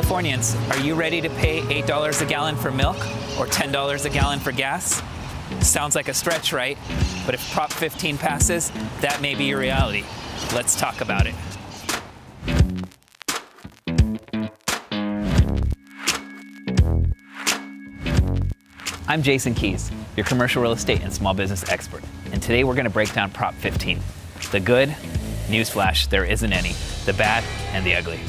Californians, are you ready to pay $8 a gallon for milk or $10 a gallon for gas? Sounds like a stretch, right? But if Prop 15 passes, that may be your reality. Let's talk about it. I'm Jason Keyz, your commercial real estate and small business expert. And today we're going to break down Prop 15. The good, newsflash, there isn't any. The bad and the ugly.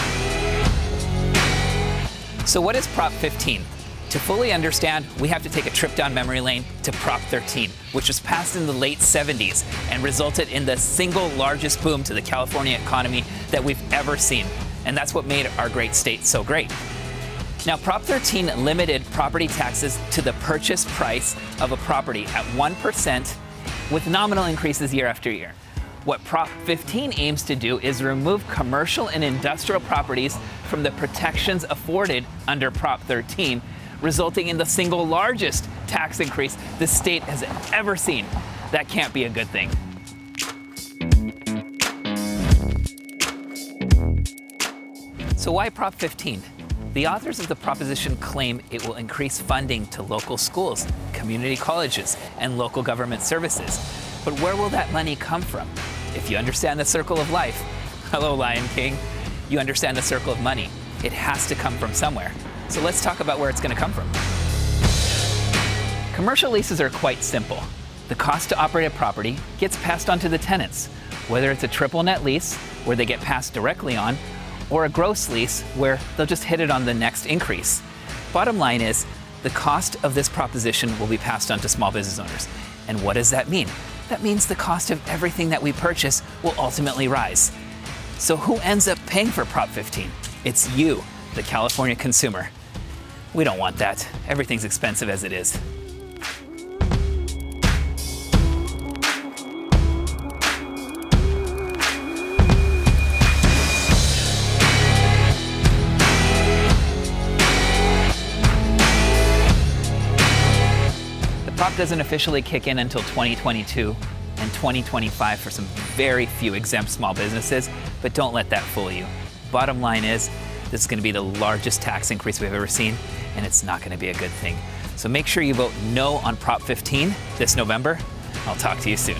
So what is Prop 15? To fully understand, we have to take a trip down memory lane to Prop 13, which was passed in the late 70s and resulted in the single largest boom to the California economy that we've ever seen. And that's what made our great state so great. Now, Prop 13 limited property taxes to the purchase price of a property at 1% with nominal increases year after year. What Prop 15 aims to do is remove commercial and industrial properties from the protections afforded under Prop 13, resulting in the single largest tax increase the state has ever seen. That can't be a good thing. So why Prop 15? The authors of the proposition claim it will increase funding to local schools, community colleges, and local government services. But where will that money come from? If you understand the circle of life, hello Lion King, you understand the circle of money. It has to come from somewhere. So let's talk about where it's going to come from. Commercial leases are quite simple. The cost to operate a property gets passed on to the tenants, whether it's a triple net lease, where they get passed directly on, or a gross lease, where they'll just hit it on the next increase. Bottom line is, the cost of this proposition will be passed on to small business owners. And what does that mean? That means the cost of everything that we purchase will ultimately rise. So who ends up paying for Prop 15? It's you, the California consumer. We don't want that. Everything's expensive as it is. The prop doesn't officially kick in until 2022 and 2025 for some very few exempt small businesses, but don't let that fool you. Bottom line is, this is going to be the largest tax increase we've ever seen, and it's not going to be a good thing. So make sure you vote no on Prop 15 this November. I'll talk to you soon.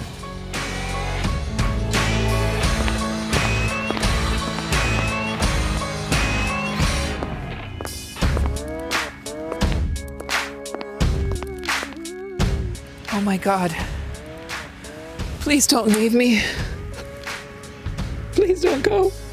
Oh my God. Please don't leave me. Please don't go.